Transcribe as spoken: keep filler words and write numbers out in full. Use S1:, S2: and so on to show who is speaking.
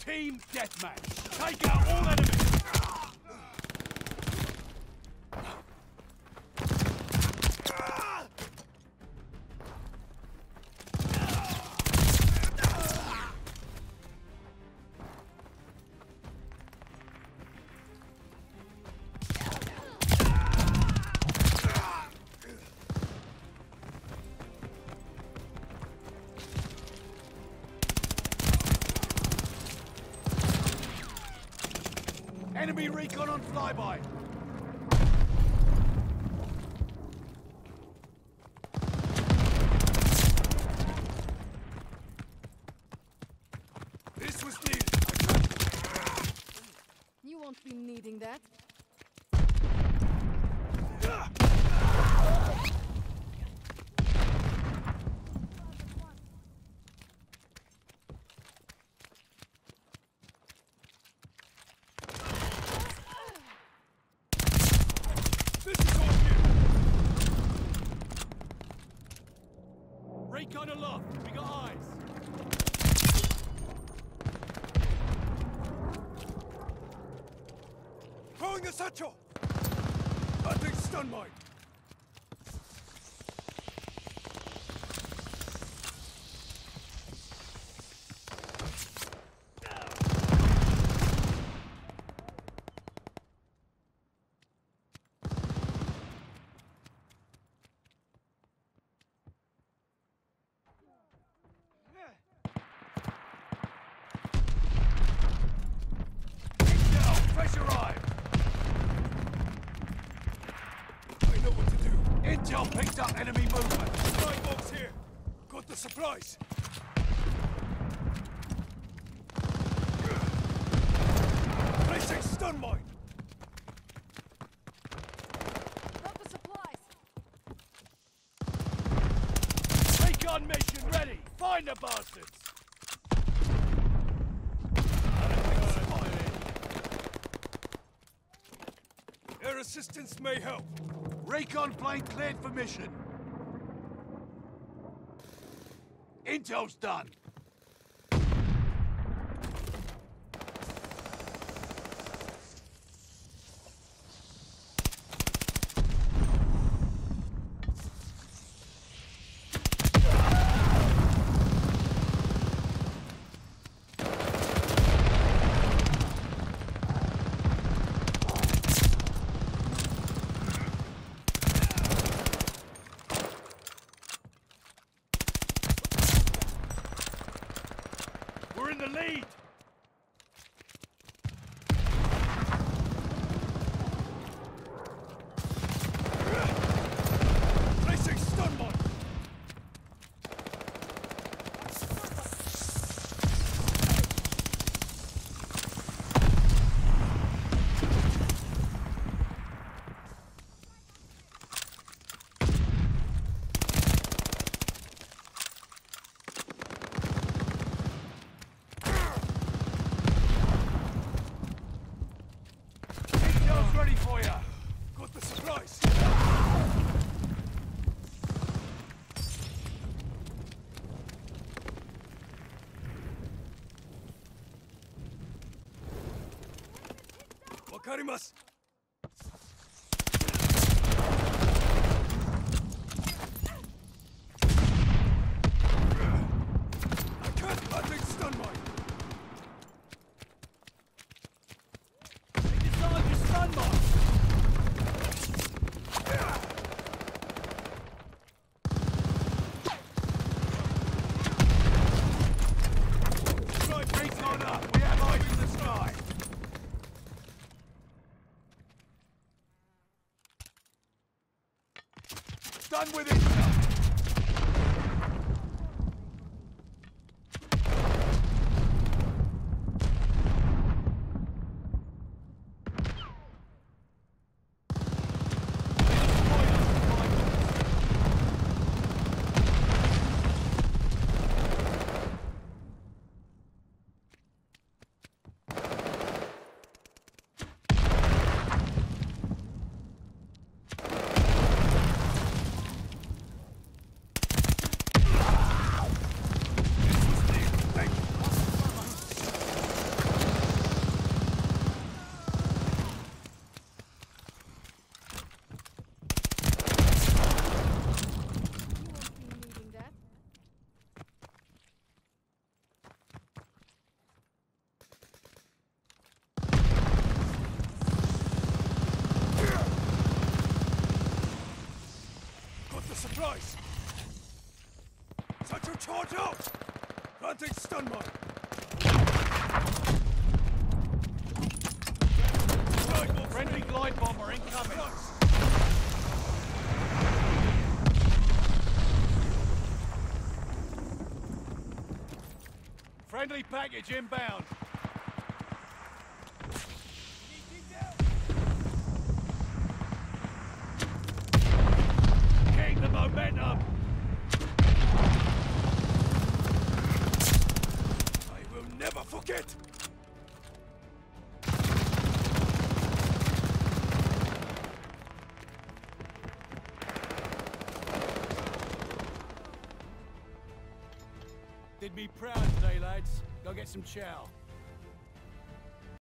S1: Team deathmatch. Take out all enemies. Enemy recon on flyby. This was needed.
S2: You won't be needing that. Recon aloft. We got eyes. Throwing a satchel. Planting stun mine. Intel picked up enemy movement. Supply box here. Got the supplies. Placing stun mine. Got the supplies.
S1: Recon mission ready. Find the bastards. Air assistance may help. Recon plane cleared for mission. Intel's done. We're in the lead! Placing stun mine! Ready for ya! Got the supplies! Wakarimasu! I can't planting stun mine! Done with it!
S2: supplies! Satchel charge out! Planting stun mine!
S3: Friendly glide bomber incoming! Friendly package inbound! Keep the momentum!
S2: I will never forget!
S3: Did me proud today, lads. Go get some chow.